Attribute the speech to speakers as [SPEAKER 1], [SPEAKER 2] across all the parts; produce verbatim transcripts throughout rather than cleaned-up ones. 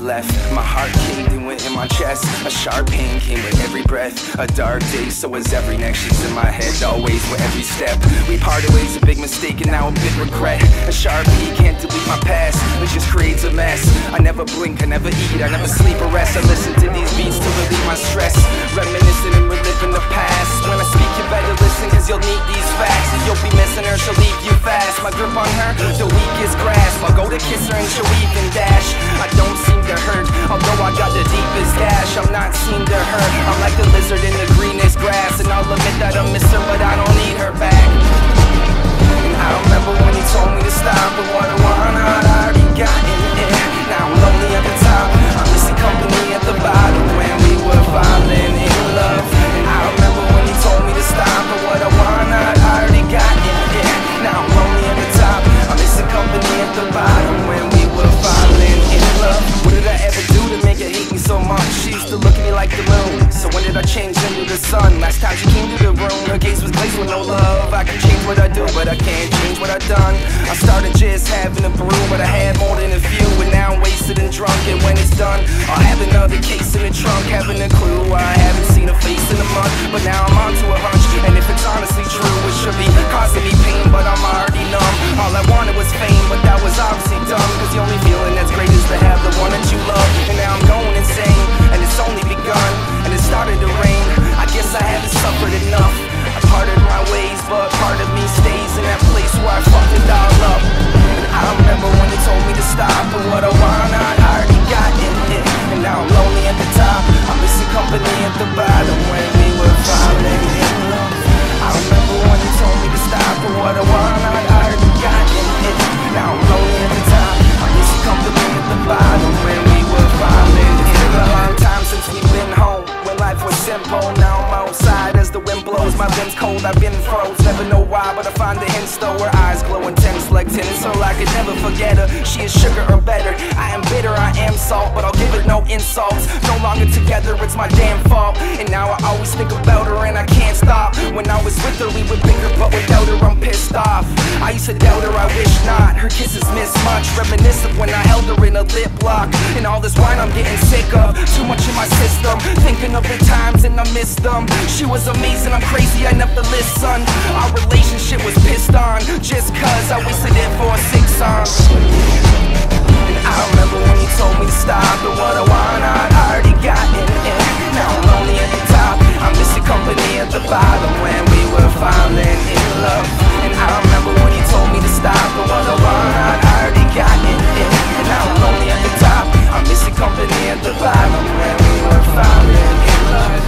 [SPEAKER 1] left. My heart caved and went in my chest. A sharp pain came with every breath. A dark day, so was every next. She's in my head, always with every step. We parted ways, a big mistake and now a big regret. A sharp P can't delete my past, it just creates a mess. I never blink, I never eat, I never sleep or rest. I listen to these beats to relieve my stress, reminiscing and reliving the past. When I speak, you better listen, cause you'll need these facts. You'll be missing her, she'll leave you fast. My grip on her, the weakest grasp. I'll go to kiss her and she'll even dash. I don't seem to hurt, although I got the deepest dash. I'm not seen to hurt, I'm like the lizard in the greenest grass. And I'll admit that I miss her, but I don't need her back. And I remember when he told me to stop, but what I want, I'd already gotten it. Now I'm lonely at the top, I'm missing company at the bottom when we were falling in love. And I remember when he told me to stop, but what I want, I'd already gotten it. Now I'm lonely at the top, I'm missing company at the bottom when we were falling in love. What did I ever do to make her hate me so much? She used to look at me like the moon, so when did I change into the sun? Last time she came to the room, her gaze was glazed with no love. I can change what I do, but I can't change what I've done. I started just having a brew, but I had more than a few, and now I'm wasted and drunk. And when it's done, I'll have another case in the trunk, having a clue. I haven't seen her face in a month, but now I'm onto a hunch. And if it's honestly true, it should be causing me pain, but I'm already numb. All I wanted was fame, but that was obviously dumb, cause the only feeling that's great is to have the one that you love. And now I'm going insane, and it's only begun, and it started to rain. I guess I haven't suffered enough. I parted my ways, but part of me stays in that place where I fucked it all up. And I remember when they told me to stop, but what I want, I'd already gotten it. And now I'm lonely at the top, I'm missing company at the bottom when we were falling in love. I remember when they told me to stop, but what I want, I'd already gotten it. Now I'm lonely at the top, I'm missing company at the bottom when we were falling in love. It's been a long time since we've been home, when life was simple. Now I'm outside as the wind blows, my limbs cold, I've been froze. Never know why, but I find the hints though. Her eyes glow intense like tin, so I could never forget her. She is sugar or better, I am bitter, I am salt, but I'll give it no insults. No longer together, it's my damn fault. And now I always think about her and I can't stop. When I was with her we would bicker, but without her I'm pissed off. I used to doubt her, I wish not. Her kisses miss much, reminisce of when I held her in a lip lock. And all this wine I'm getting sick of, too much in my system. Thinking of the times and I miss them. She was amazing, I'm crazy, I never listen. Our relationship was pissed on, just cause I wasted it for a sick song. And I remember when you told me to stop, but what I want, I'd already gotten it. Now I'm lonely at the top, I'm missing company at the bottom when we were falling in love. And I remember when you told me to stop, but what I want, I'd already gotten it. And now I'm lonely at the top, I'm missing company at the bottom when we were falling in love.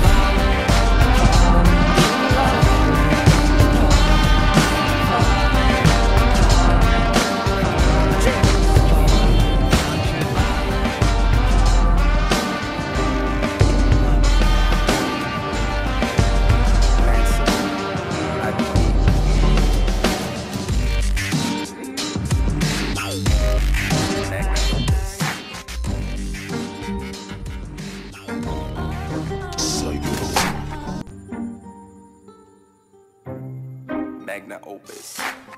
[SPEAKER 1] Magna Opus.